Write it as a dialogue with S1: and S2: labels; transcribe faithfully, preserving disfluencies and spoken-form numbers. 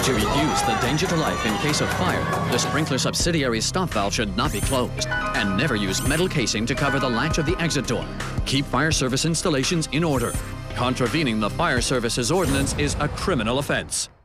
S1: To reduce the danger to life in case of fire, the sprinkler subsidiary stop valve should not be closed, and never use metal casing to cover the latch of the exit door. Keep fire service installations in order. Contravening the fire service's ordinance is a criminal offense.